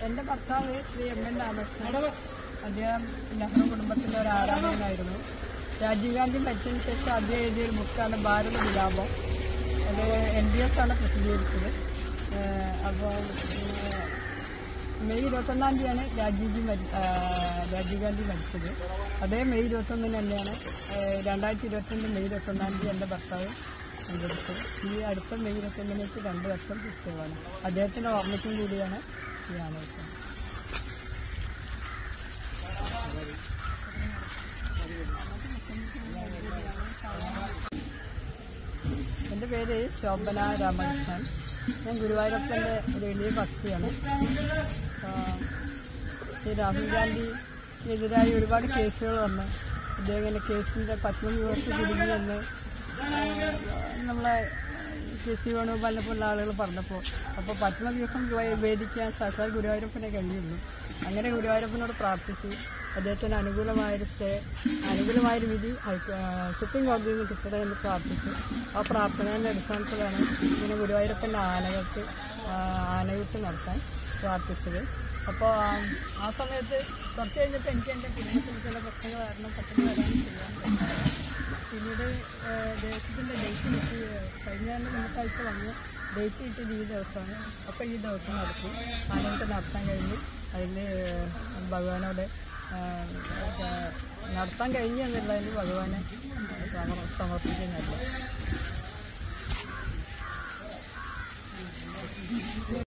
എൻ്റെ ഭർത്താവ് ശ്രീ എം.എൻ. രാമകൃഷ്ണൻ. അദ്ദേഹം നെഹ്റു കുടുംബത്തിൻ്റെ ഒരു ആരാധകനായിരുന്നു. രാജീവ് ഗാന്ധി മരിച്ചതിന് ശേഷം അദ്ദേഹം എഴുതിയൊരു ബുക്കാണ് ഭാരത വിലാപം. അത് NDS ആണ് പ്രസിദ്ധീകരിച്ചത്. അപ്പോൾ മെയ് 21 തീയതിയാണ് രാജീവ് ഗാന്ധി മരിച്ചത്. അതേ മെയ് 21 തന്നെയാണ് 2022 മെയ് 21 തീയതി എൻ്റെ ഭർത്താവ് അന്തരിച്ചത്. ഈ അടുത്ത മെയ് 21 2 വർഷം പുസ്തകമാണ്. അദ്ദേഹത്തിൻ്റെ ഓർമ്മയ്ക്കും കൂടിയാണ് ഈ ആലോചന. എൻ്റെ പേര് ശോഭന രാമകൃഷ്ണൻ. ഞാൻ ഗുരുവായൂരപ്പൻ്റെ ഒരു വലിയ ഭക്തിയാണ്. ഈ രാഹുൽ ഗാന്ധിക്കെതിരായി ഒരുപാട് കേസുകൾ വന്ന് അദ്ദേഹം ഇങ്ങനെ കേസിൻ്റെ പത്മവിമർശ കുടുങ്ങിയെന്ന് നമ്മളെ KC വേണുഗോപാലിനെ പോലുള്ള ആളുകൾ പറഞ്ഞപ്പോൾ അപ്പോൾ പത്മവ്യൂഹം വേദിക്കാൻ സാക്ഷാൽ ഗുരുവായൂരപ്പനെ കഴിയുള്ളൂ. അങ്ങനെ ഗുരുവായൂരപ്പനോട് പ്രാർത്ഥിച്ചു അദ്ദേഹത്തിന് അനുകൂലമായൊരു വിധി സുപ്രീം കോടതിയിൽ നിന്ന് കിട്ടട്ടെ എന്ന് പ്രാർത്ഥിച്ചു. ആ പ്രാർത്ഥനയുടെ അടിസ്ഥാനത്തിലാണ് ഇങ്ങനെ ഗുരുവായൂരപ്പൻ്റെ ആനയൂട്ട് നടത്താൻ പ്രാർത്ഥിച്ചത്. അപ്പോൾ ആ സമയത്ത് കുറച്ച് കഴിഞ്ഞപ്പോൾ എനിക്ക് എൻ്റെ കുടുംബത്തിൽ ചില പ്രശ്നങ്ങൾ കാരണം പെട്ടെന്ന് വരാൻ ചെയ്യാൻ പറ്റില്ല. പിന്നീട് ദേശത്തിൻ്റെ ഡേറ്റ് കിട്ടി കഴിഞ്ഞ മുന്നത്താഴ്ച വന്ന് ഡേറ്റ് കിട്ടിയത് ഈ ദിവസമാണ്. അപ്പോൾ ഈ ദിവസം നടത്തി ആനയൂട്ട് നടത്താൻ കഴിഞ്ഞു. അതിൽ ഭഗവാനോട് നടത്താൻ കഴിഞ്ഞു എന്നുള്ളതിന് ഭഗവാനെ സമർപ്പിക്കുന്നില്ല.